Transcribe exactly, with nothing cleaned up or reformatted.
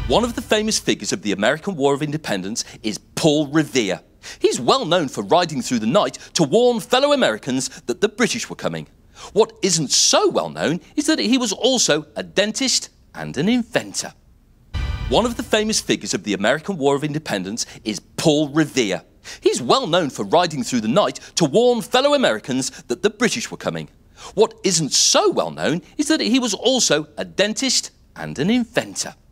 One of the famous figures of the American War of Independence is Paul Revere. He's well known for riding through the night to warn fellow Americans that the British were coming. What isn't so well known is that he was also a dentist and an inventor. One of the famous figures of the American War of Independence is Paul Revere. He's well known for riding through the night to warn fellow Americans that the British were coming. What isn't so well known is that he was also a dentist and an inventor.